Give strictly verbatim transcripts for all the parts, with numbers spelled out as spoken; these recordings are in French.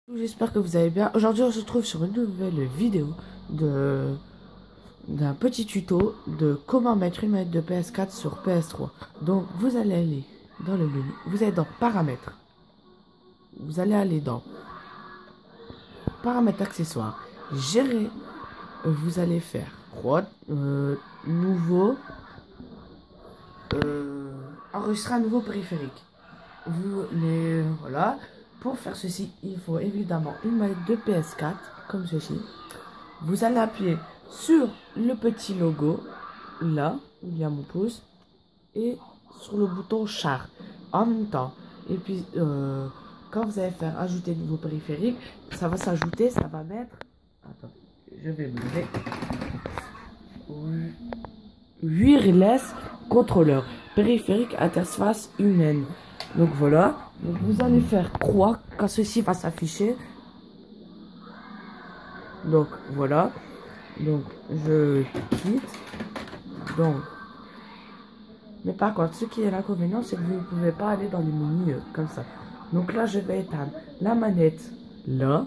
J'espère que vous allez bien. Aujourd'hui, on se retrouve sur une nouvelle vidéo de d'un petit tuto de comment mettre une manette de P S quatre sur P S trois. Donc, vous allez aller dans le menu, vous allez dans Paramètres. Vous allez aller dans Paramètres accessoires, Gérer. Vous allez faire droite, euh, nouveau, euh, enregistrer un nouveau périphérique. Vous les voilà. Pour faire ceci, il faut évidemment une manette de P S quatre, comme ceci. Vous allez appuyer sur le petit logo, là, où il y a mon pouce, et sur le bouton char, en même temps. Et puis, euh, quand vous allez faire ajouter de nouveau périphérique, ça va s'ajouter, ça va mettre... Attends, je vais bouger. Wireless contrôleur, périphérique interface humaine. Donc voilà, donc vous allez faire croix quand ceci va s'afficher. Donc voilà, donc je quitte. Donc, mais par contre, ce qui est l'inconvénient, c'est que vous ne pouvez pas aller dans les menus euh, comme ça. Donc là, je vais éteindre la manette là.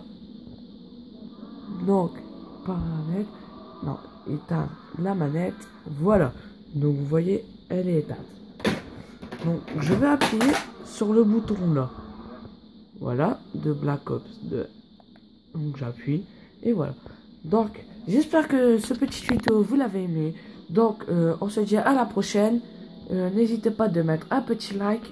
Donc, paramètres, non, éteindre la manette. Voilà, donc vous voyez, elle est éteinte. Donc, je vais appuyer sur le bouton là. Voilà, de Black Ops deux. Donc, j'appuie. Et voilà. Donc, j'espère que ce petit tuto, vous l'avez aimé. Donc, euh, on se dit à la prochaine. Euh, N'hésitez pas de mettre un petit like.